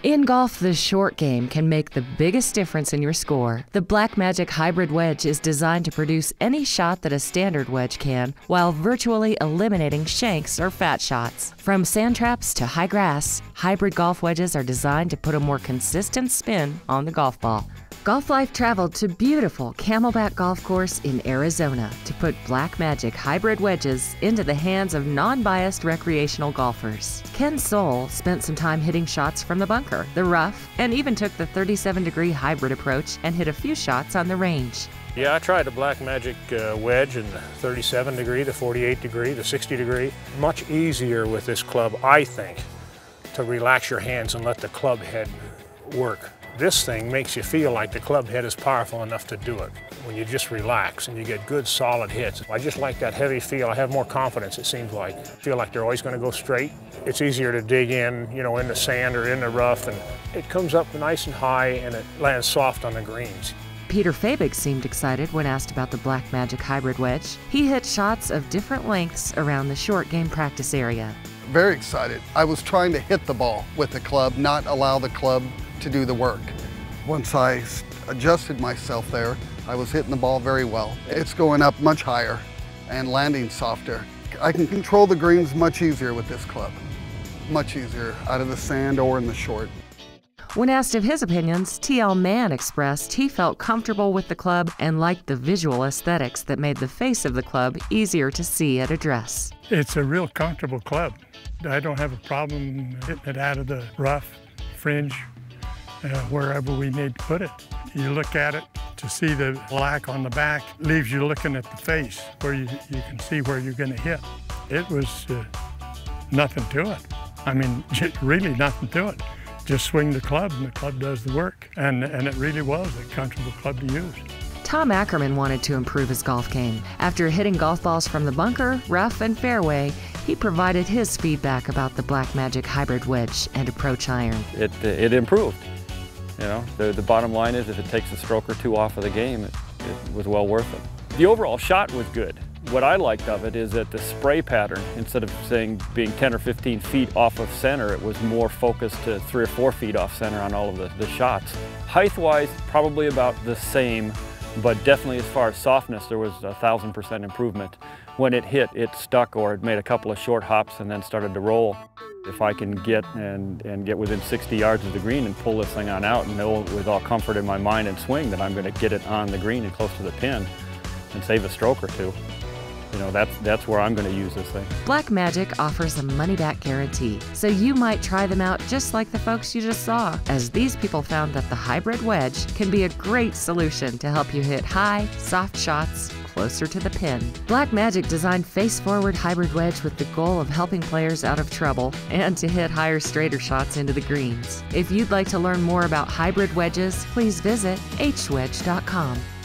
In golf, the short game can make the biggest difference in your score. The BlackMagic Hybrid Wedge is designed to produce any shot that a standard wedge can, while virtually eliminating shanks or fat shots. From sand traps to high grass, hybrid golf wedges are designed to put a more consistent spin on the golf ball. Golf Life traveled to beautiful Camelback Golf Course in Arizona to put BlackMagic Hybrid Wedges into the hands of non-biased recreational golfers. Ken Soul spent some time hitting shots from the bunker, the rough, and even took the 37-degree hybrid approach and hit a few shots on the range. Yeah, I tried the BlackMagic wedge in the 37 degree, the 48 degree, the 60 degree. Much easier with this club, I think, to relax your hands and let the club head work. This thing makes you feel like the club head is powerful enough to do it when you just relax and you get good solid hits. I just like that heavy feel. I have more confidence, it seems like. I feel like they're always going to go straight. It's easier to dig in, in the sand or in the rough, and it comes up nice and high and it lands soft on the greens. Peter Fabig seemed excited when asked about the BlackMagic Hybrid Wedge. He hit shots of different lengths around the short game practice area. Very excited. I was trying to hit the ball with the club, not allow the club to do the work. Once I adjusted myself there, I was hitting the ball very well. It's going up much higher and landing softer. I can control the greens much easier with this club. Much easier out of the sand or in the short. When asked of his opinions, T.L. Mann expressed he felt comfortable with the club and liked the visual aesthetics that made the face of the club easier to see at address. It's a real comfortable club. I don't have a problem hitting it out of the rough, fringe, wherever we need to put it. You look at it to see the black on the back, leaves you looking at the face where you can see where you're going to hit. It was nothing to it. I mean, really nothing to it. Just swing the club and the club does the work. And it really was a comfortable club to use. Tom Ackerman wanted to improve his golf game. After hitting golf balls from the bunker, rough, and fairway, he provided his feedback about the BlackMagic Hybrid Wedge and approach iron. It improved. The bottom line is if it takes a stroke or two off of the game, it was well worth it. The overall shot was good. What I liked of it is that the spray pattern, instead of being 10 or 15 feet off of center, it was more focused to 3 or 4 feet off center on all of the shots. Height-wise, probably about the same, but definitely as far as softness, there was 1,000% improvement. When it hit, it stuck or it made a couple of short hops and then started to roll. If I can get get within 60 yards of the green and pull this thing on out and know with all comfort in my mind and swing that I'm going to get it on the green and close to the pin and save a stroke or two, that's where I'm going to use this thing. BlackMagic offers a money-back guarantee, so you might try them out just like the folks you just saw, as these people found that the hybrid wedge can be a great solution to help you hit high, soft shots closer to the pin. BlackMagic designed face-forward hybrid wedge with the goal of helping players out of trouble and to hit higher, straighter shots into the greens. If you'd like to learn more about hybrid wedges, please visit hwedge.com.